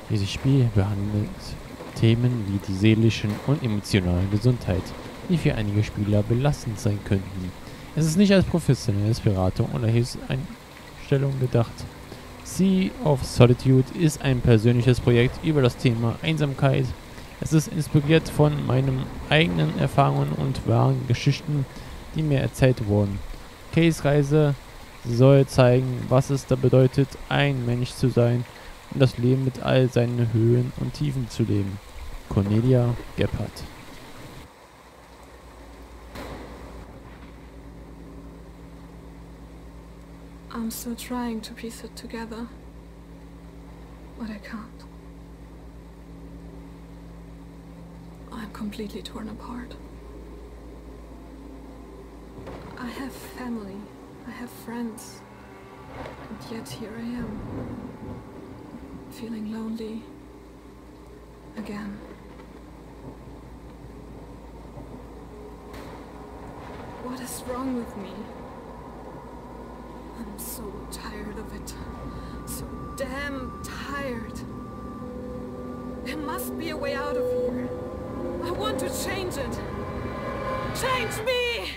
Dieses Spiel behandelt Themen wie die seelischen und emotionale Gesundheit, die für einige Spieler belastend sein könnten. Es ist nicht als professionelles Beratung oder Hilfseinstellung gedacht. Sea of Solitude ist ein persönliches Projekt über das Thema Einsamkeit. Es ist inspiriert von meinen eigenen Erfahrungen und wahren Geschichten, die mir erzählt wurden. Kays Reise soll zeigen, was es da bedeutet, ein Mensch zu sein und das Leben mit all seinen Höhen und Tiefen zu leben. Cornelia Gebhardt. I'm still trying to piece it together, but I can't. I'm completely torn apart. I have family, I have friends, and yet here I am, feeling lonely again. What is wrong with me? I'm so tired of it. So damn tired. There must be a way out of here. I want to change it. Change me!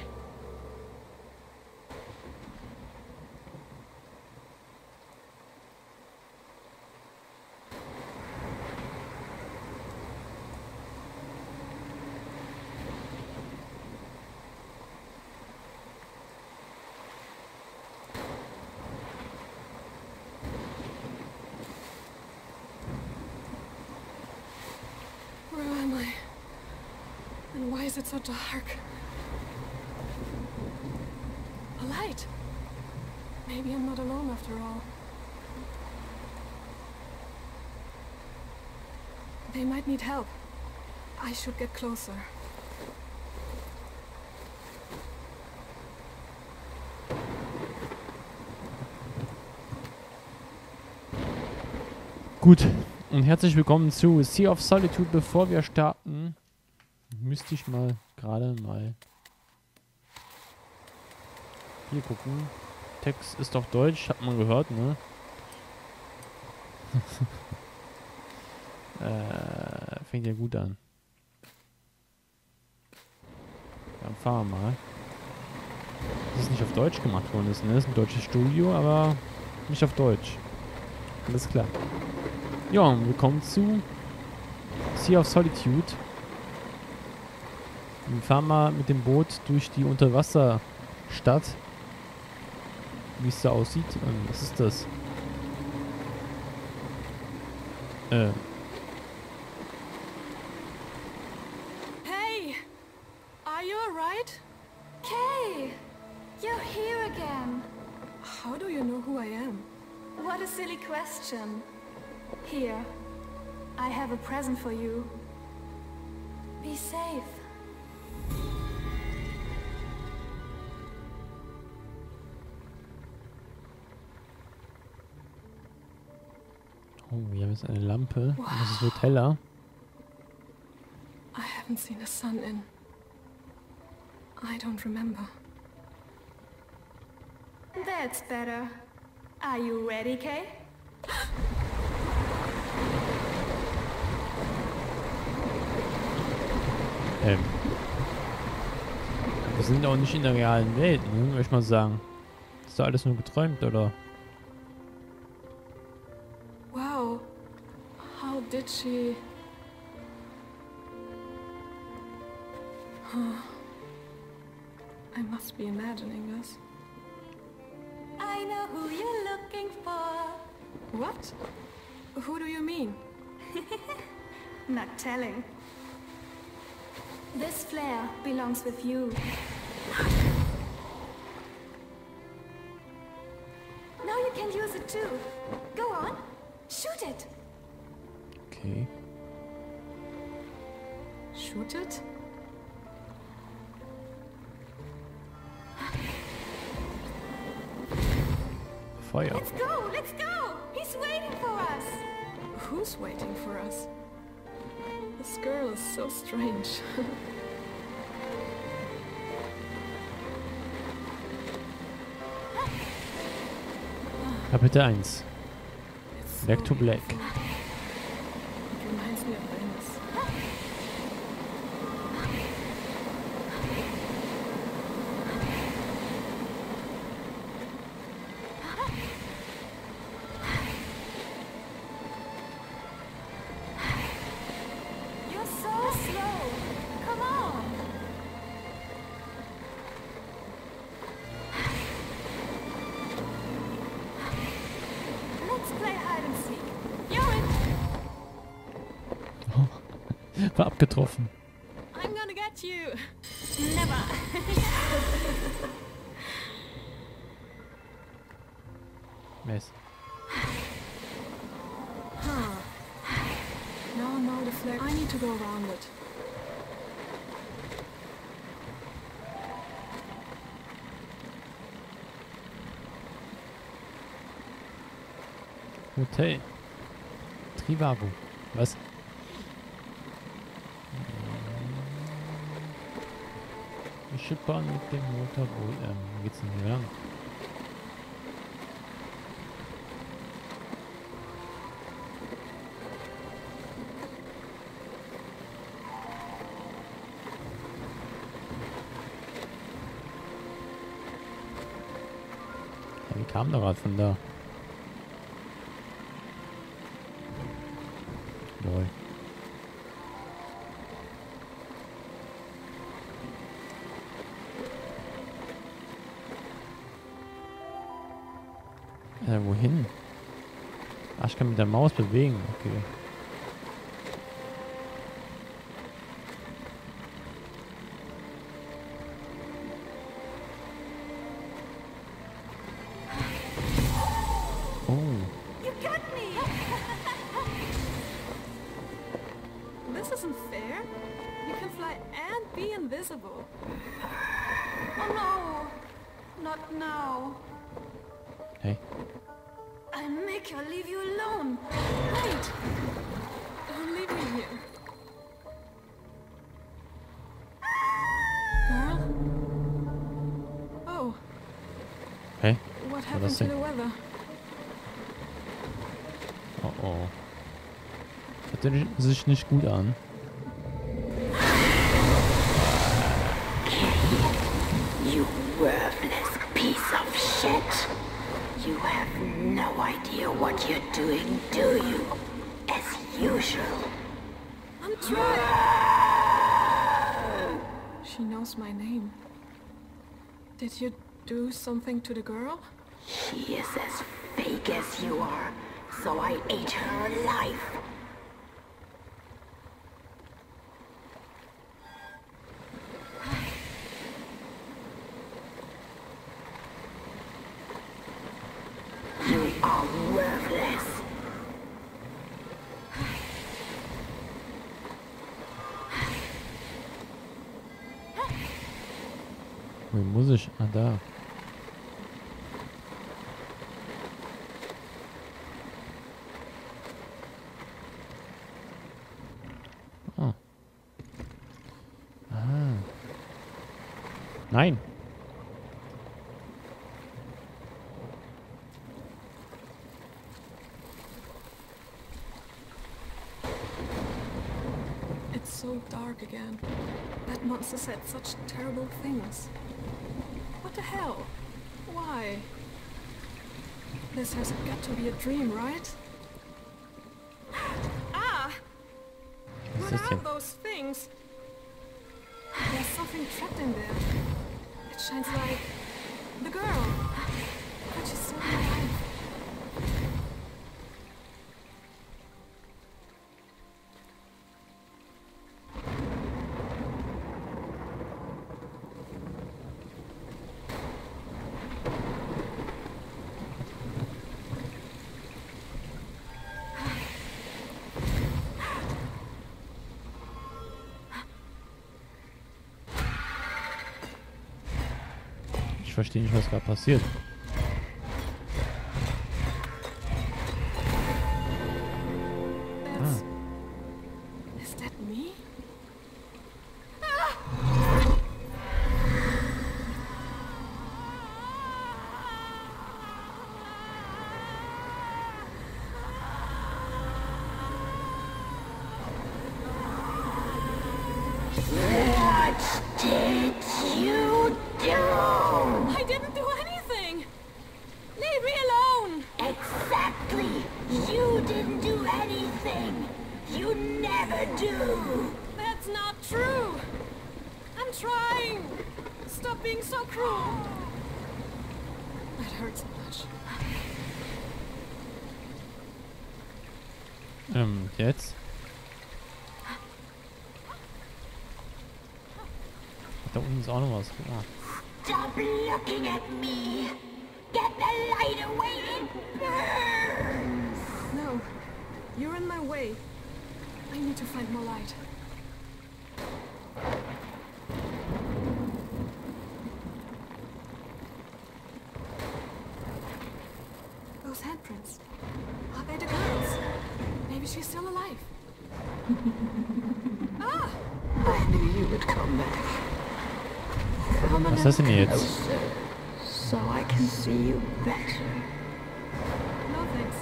Where am I? And why is it so dark? A light! Maybe I'm not alone after all. They might need help. I should get closer. Gut, und herzlich willkommen zu Sea of Solitude. Bevor wir starten, müsste ich mal gerade mal hier gucken. Text ist auf Deutsch, hat man gehört, ne? Fängt ja gut an. Dann fahren wir mal. Das ist nicht auf Deutsch gemacht worden ist, ne? Das ist ein deutsches Studio, aber nicht auf Deutsch. Alles klar. Ja, und willkommen zu Sea of Solitude. Wir fahren mal mit dem Boot durch die Unterwasserstadt. Wie es da aussieht. Was ist das? Hey! Are you alright? Kay! You're here again. How do you know who I am? What a silly question. Here, I have a present for you. Be safe. Oh, wir haben jetzt eine Lampe. Wow. Das wird heller. I haven't seen the sun in... I don't remember. That's better. Are you ready, Kay? Wir sind auch nicht in der realen Welt, ne? Würde ich mal sagen. Ist da alles nur geträumt, oder? Wow. How did she... I must be imagining this. I know who you're looking for. What? Who do you mean? Not telling. This flare belongs with you. Now you can use it too. Go on, shoot it. Okay. Shoot it? Feuer. Let's go, let's go. He's waiting for us. Who's waiting for us? This girl is so strange. Kapitel 1. Back to Black. War abgetroffen. I'm gonna get you. Never. Mist. Huh. No, the flag. I need to go around it. Hotel. Trivago. Was? Ich schippern mit dem Motorboot. Wo geht's denn hier lang? Ja, wie kam der Rad von da? Lol. Wohin? Ach, ich kann mit der Maus bewegen. Okay. Oh. You got me! This isn't fair. You can fly and be invisible. Oh no! Not now. Hey. I'll make her leave you alone. Wait! Don't leave me here. Girl? Oh, Hey. what happened das to denn? the weather? Oh oh. Hört sich nicht gut an. You worthless piece of shit. You have no idea what you're doing, do you? As usual. I'm trying. She knows my name. Did you do something to the girl? She is as fake as you are, so I ate her alive. You are worthless. Wo muss ich? Ah, da. Ah. Ah. Nein. It's so dark again. That monster said such terrible things. What the hell? Why? This has got to be a dream, right? Ah! Was What ist das are denn? those things? There's something trapped in there. It shines like the girl. But she's so alive. Ich verstehe nicht, was gerade passiert. That's... Is that me? What did you do? I didn't do anything! Leave me alone! Exactly. You didn't do anything. You never do. That's not true! I'm trying! Stop being so cruel! That hurts so much. Jetzt? uns auch noch was. Ah. Stop looking at me! Get the light away, it burns! No, you're in my way. I need to find more light. Those handprints. Are they the girls? Maybe she's still alive. Ah! I knew you would come back. Come Was ist das denn jetzt? closer, so I can see you better. No thanks.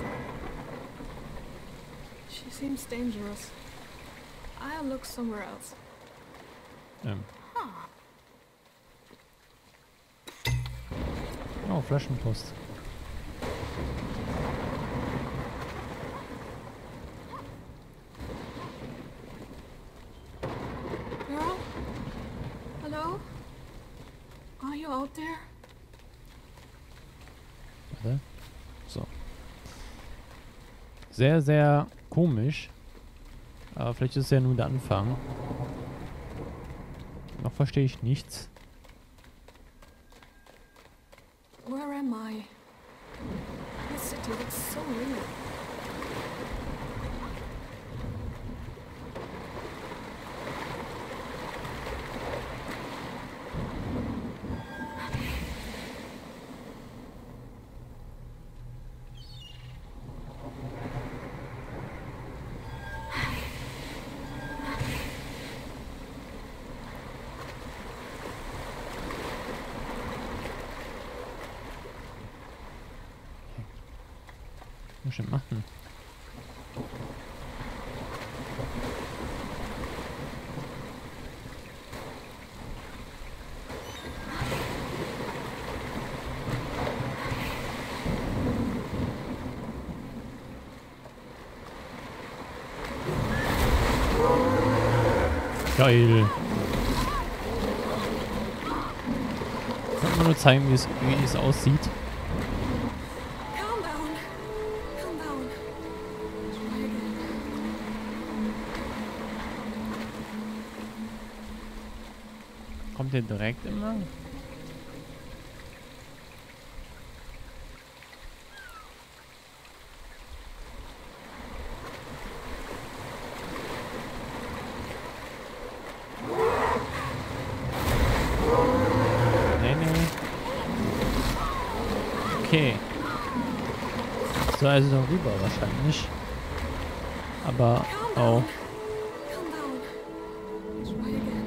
She seems dangerous. I'll look somewhere else. Oh, Flaschenpost. Girl? Hello? Are you out there? Warte. So. Sehr, sehr komisch. Aber vielleicht ist es ja nur der Anfang. Noch verstehe ich nichts. Where am I? This city looks so real. Was schon machen? Geil. Kann man nur zeigen, wie es aussieht. Calm down. Calm down. Try again. Kommt der direkt immer? Nee, nee. Okay. So, also darüber wahrscheinlich. Aber, oh. Calm down. Try again.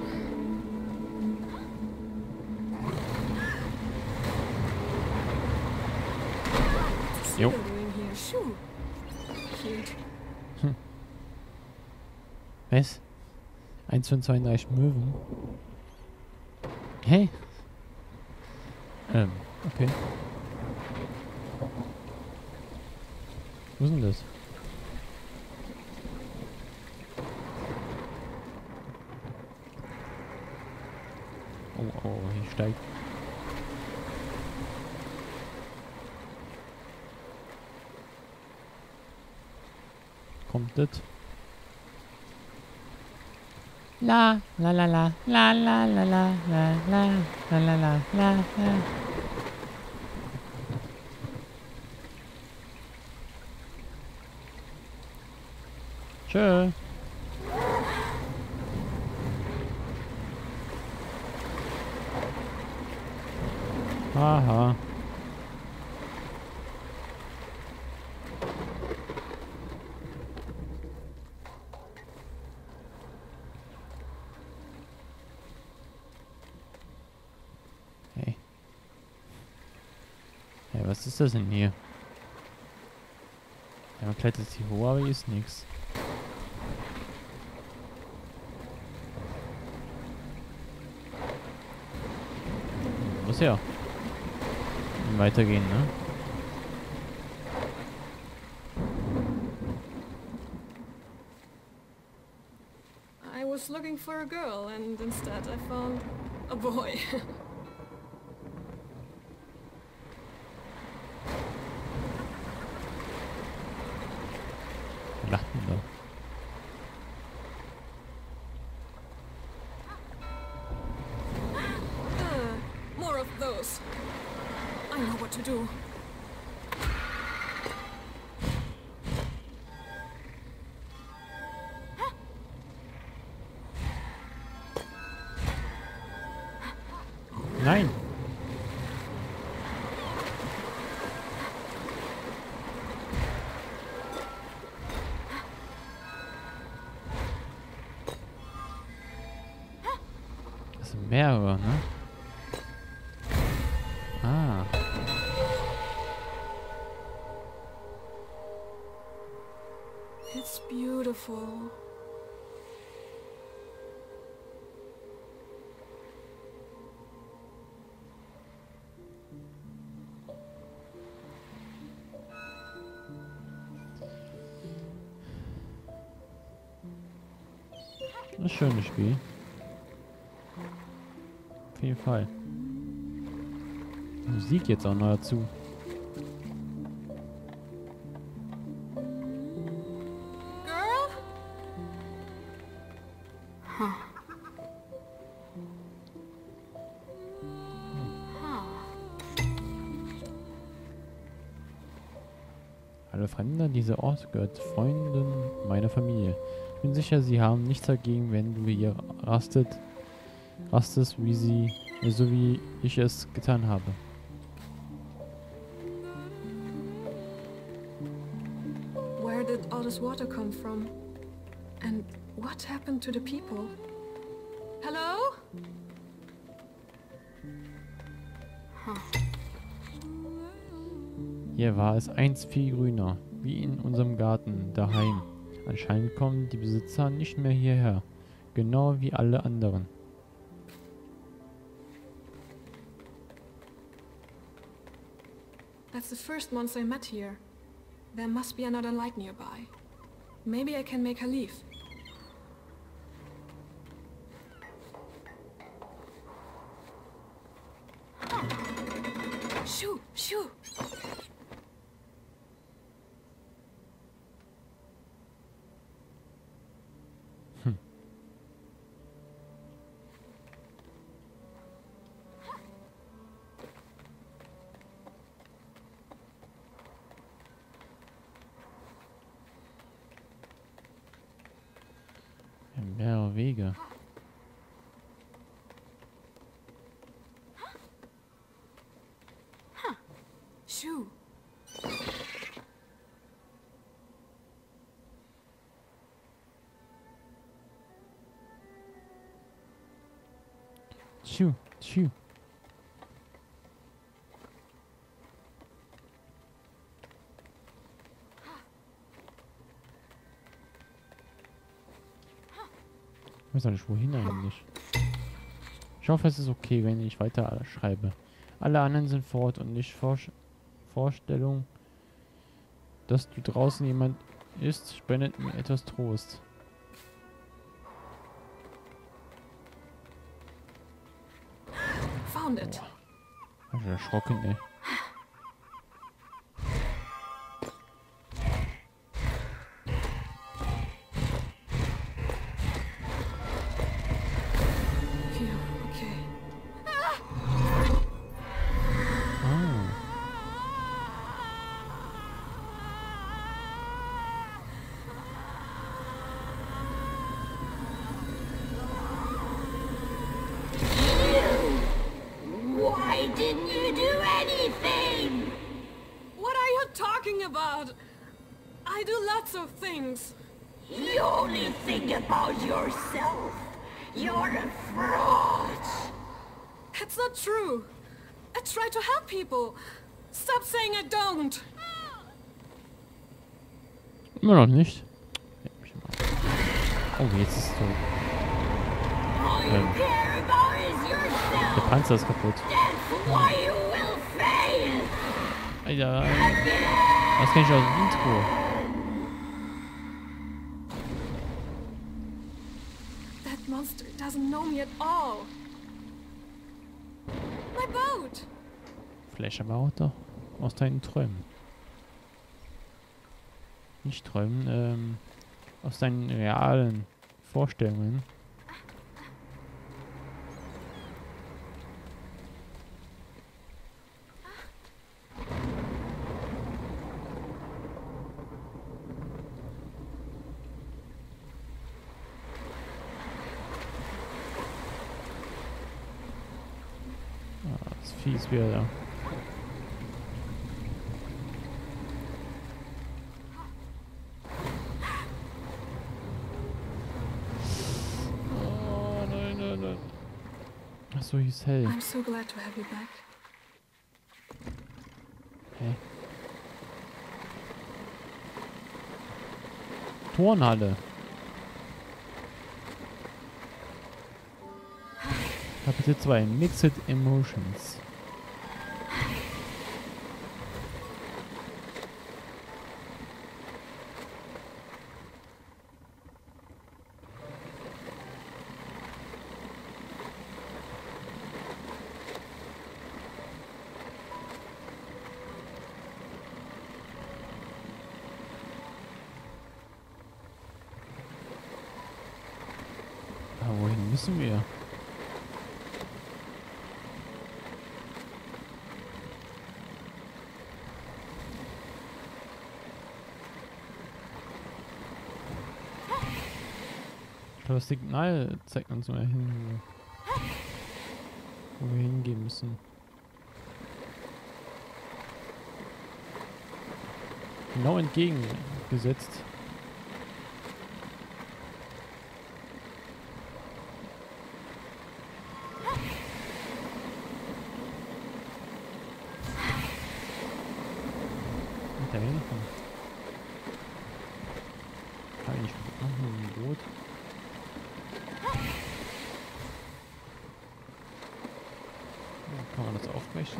What's Jo. Sita doing here? Shoo. Cute. Was? 1 von 32 Möwen. Hä? Okay. Wo ist denn das? Oh, oh, hier steigt. Kommt das? La la la la la la la la la la la la la la la. Tschö. Aha. Hey. Hey, was ist das denn hier? Ja, man klettert hier hoch, aber hier ist nichts. Muss ja weitergehen, ne? I was looking for a girl and instead I found a boy. Wer lacht denn da? do. Nein! Das sind mehrere, ne? Ah. It's beautiful. Ein schönes Spiel. Auf jeden Fall. Musik jetzt auch noch dazu. Girl? Alle Fremden, dieser Ort gehört Freunden meiner Familie. Ich bin sicher, sie haben nichts dagegen, wenn du hier rastest, so wie ich es getan habe. Where did all this water come from? And what happened to the people? Hello? Hier war es einst viel grüner, wie in unserem Garten daheim. Anscheinend kommen die Besitzer nicht mehr hierher, genau wie alle anderen. That's the first monster I met here. There must be another light nearby. Maybe I can make her leave. Shoo! Shoo! Mehrere Wege. Shoo! Tschu, tschu. Ich weiß auch nicht, wohin eigentlich. Ich hoffe, es ist okay, wenn ich weiter schreibe. Alle anderen sind fort und nicht Vorstellung, dass du draußen jemand ist, spendet mir etwas Trost. Found it. Ich bin erschrocken, ey. Phew, okay. Ah. Why didn't you do anything? What are you talking about? I do lots of things. You only think about yourself. You're a fraud. It's not true. I try to help people. Stop saying I don't. Immer noch nicht. Oh, jetzt ist es so. All you care about is Der yourself. Panzer ist kaputt. That's why you will fail. Alter. Was kenn ich aus dem Intro? That monster doesn't know me at all. My boat. Vielleicht aber auch doch aus deinen Träumen. Nicht Träumen, aus deinen realen Vorstellungen. Vieh ist wieder da. Oh nein, nein, nein. Achso, hieß hell. I'm so glad to have you back. Hä? Turnhalle. Kapitel 2. Mixed Emotions. Aber wohin müssen wir? Das Signal zeigt uns mal hin, wo wir hingehen müssen. Genau entgegengesetzt. Und da hinten. Kann ich machen mit dem Boot. Kann man das aufbrechen?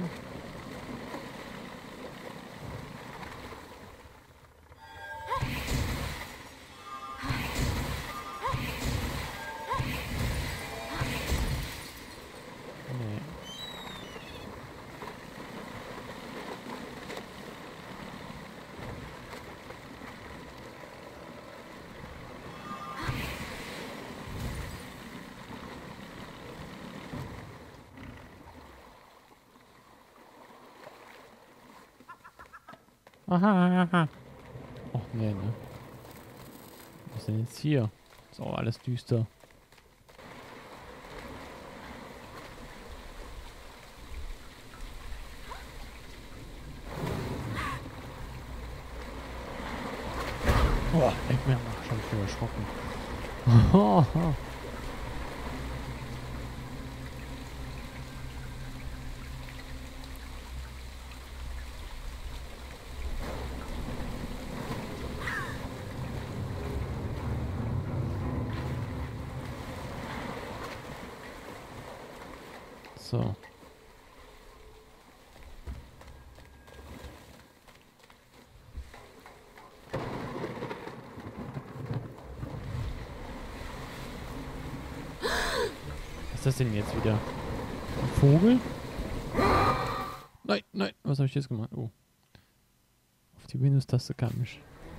Nee. Aha. Och nee, ne? Was ist denn jetzt hier? Ist auch alles düster. Boah, ich bin schon viel erschrocken. So. Was ist das denn jetzt wieder? Ein Vogel? Nein, nein, was habe ich jetzt gemacht? Oh. Auf die Windows-Taste kam ich.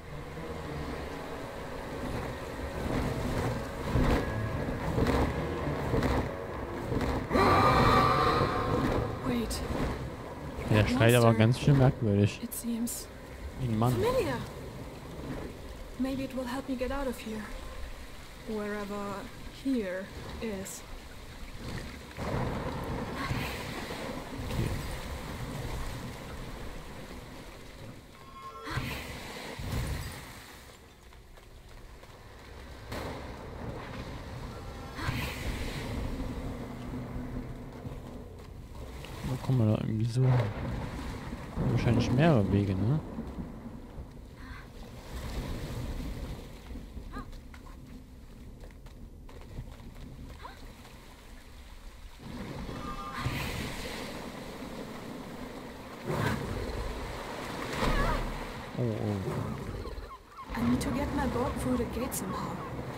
Wait, Der schreit aber ganz schön merkwürdig. it seems Wie ein Mann. familiar. Maybe it will help me get out of here. Wherever here is. Okay. Wo kommen wir da irgendwie so? Wahrscheinlich mehrere Wege, ne? Oh, oh. I need to get my boat through the gate somehow.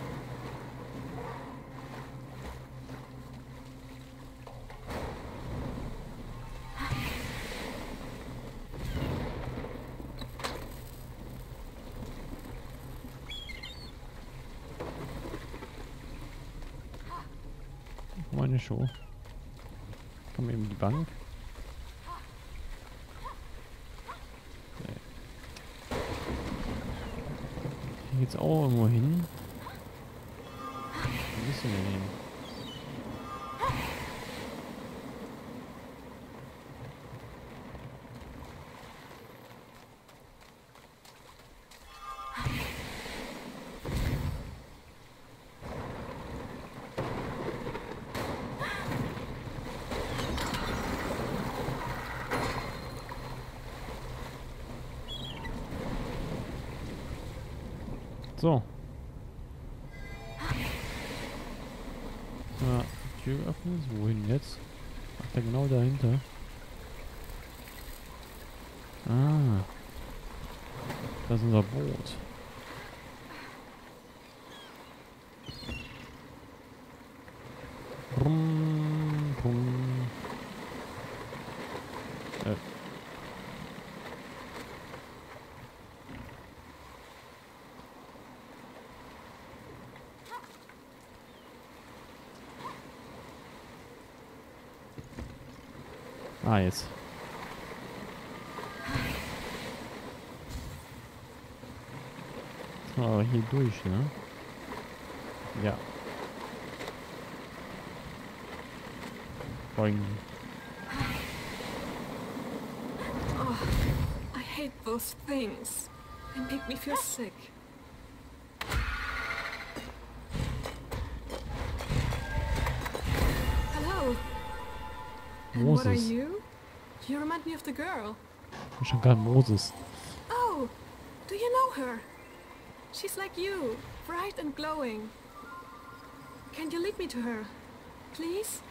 Meine Show. Kommen wir eben die Bank. Hier geht's auch irgendwo hin. Wo müssen wir hin? So. Ja, Tür öffnen. Wohin jetzt? Ach, da genau dahinter. Ah. Das ist unser Boot. Brumm, brumm. Ah, jetzt. Aber hier durch, ne? Ja. Boing. Oh, I hate those things. They make me feel sick. Hello. And what are Moses. you? You remind me of the girl. Schon gar Moses. Oh, do you know her? She's like you, bright and glowing. Can you lead me to her, please?